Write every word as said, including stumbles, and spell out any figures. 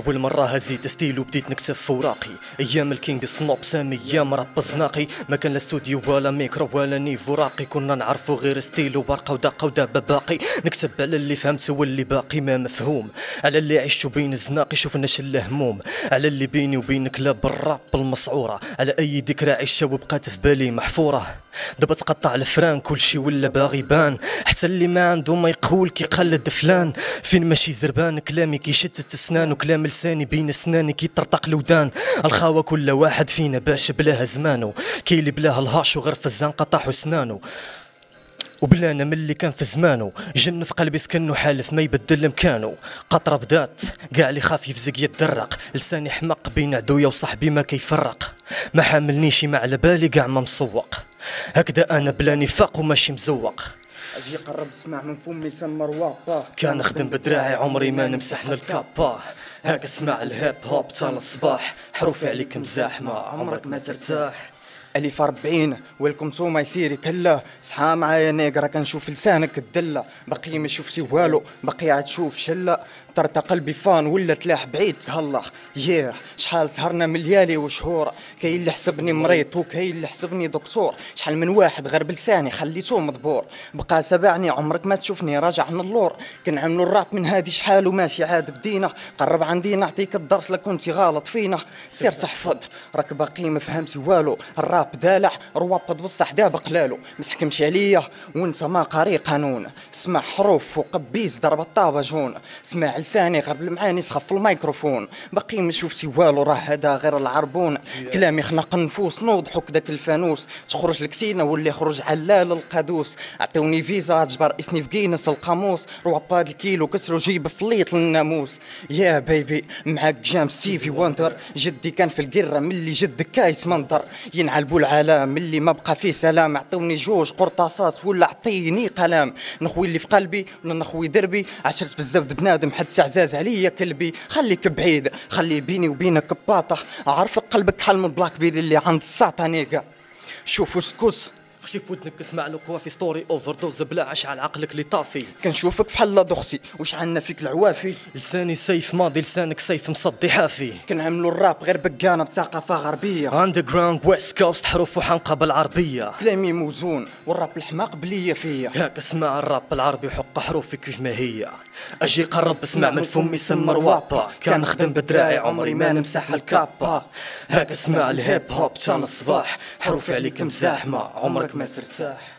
أول مرة هزيت ستيل وبديت نكسب فوراقي. أيام الكينج سنوب سامي أيام راب زناقي، ما كان لا استوديو ولا ميكرو ولا نيفو راقي، كنا نعرفو غير ستيل وبرقة ودقة ودابا باقي. نكسب على اللي فهمت واللي باقي ما مفهوم، على اللي عشتو بين الزناقي شوفنا شله هموم، على اللي بيني وبين كلاب الراب المسعورة، على أي ذكرى عشة وبقات في بالي محفورة. دابا تقطع الفران كلشي ولا باغي بان، حتى اللي ما عنده ما يقول كيقلد فلان. فين ماشي زربان كلامي كيشتت السنان، وكلام لساني بين سناني كيطرطق الودان. الخاوة كل واحد فينا باش بلاه زمانو، كاين اللي بلاه الهاش وغير في الزنقة طاحو سنانو، وبلانا من اللي كان في زمانو. جن في قلبي سكنو حالف ما يبدل مكانو. قطرة بدات قاع اللي خاف يفزق يتدرق، لساني حمق بين عدويا وصاحبي ما كيفرق. ما حاملنيش ما على بالي قاع ما مسوق، هكذا انا بلا نفاق وماشي مزوق. اجي قرب اسمع من فمي سمر وابا، كان نخدم بدراعي عمري ما نمسحنا الكابا. هاك اسمع الهيب هوب تال الصباح، حروفي عليك مزاحمة عمرك ما ترتاح. ألف أربعين ويلكم تو ماي سيري كلا، صحى معايا نيقرا كنشوف لسانك الدلة، باقي ما شوفتي والو باقي عاد تشوف شلة. طرت قلبي فان ولا تلاح بعيد تهلا، ياه شحال سهرنا من ليالي وشهور، كاين اللي حسبني مريض وكاين اللي حسبني دكتور، شحال من واحد غير بلساني خليتو مدبور، بقى سبعني عمرك ما تشوفني راجع من اللور. كنعملو الراب من هادي شحال وماشي عاد بدينا، قرب عندي نعطيك الدرس لا كنتي غلط فينا. سير تحفظ راك باقي ما فهمتي والو، الراب دالع روابط بصح دابا قلالو، ما تحكمش عليا وانت ما قاري قانون. اسمع حروف فوق بيس ضرب الطابه جون، اسمع لساني غير بالمعاني سخف الميكروفون، باقي ما شفتي والو راه هذا غير العربون. كلامي خنق النفوس نوضحوك داك الفانوس، تخرج لكسينا واللي يخرج علال القادوس. عطيوني فيزا تجبر اسمي في جينس القاموس، روابط الكيلو كسروا جيب فليط للناموس. يا بيبي معاك جام ستيفي وندر، جدي كان في القره ملي جدك كايس منظر. ينعلبوا العالم اللي ما بقى فيه سلام، عطوني جوج قرطاسات ولا عطيني قلم، نخوي اللي في قلبي ولا نخوي دربي. عشرت بزاف بنادم حد عزاز عليا كلبي، خليك بعيد خلي بيني وبينك باطخ، عارف قلبك حل من بلاك بيري اللي عند الساطانيقة. شوفوا سكوس خشي في ودنك اسمع القوة في ستوري اوفر دوز بلا عشعل عقلك اللي طافي. كنشوفك بحال دخسي وش عنا فيك العوافي، لساني سيف ماضي لسانك سيف مصدي حافي. كنعملوا الراب غير بقانة بثقافة غربية، اندرجراوند ويست كوست حروف وحنقة بالعربية، كلامي موزون والراب الحماق بلية فيا. هاك اسمع الراب العربي حق حروفي كيف ما هي. اجي قرب اسمع من فمي سمر وابا، كان نخدم بدراعي عمري ما نمسح الكابا. هاك اسمع الهيب هوب تان الصباح، حروفي عليك مزاحمة عمرك ما ترتاح.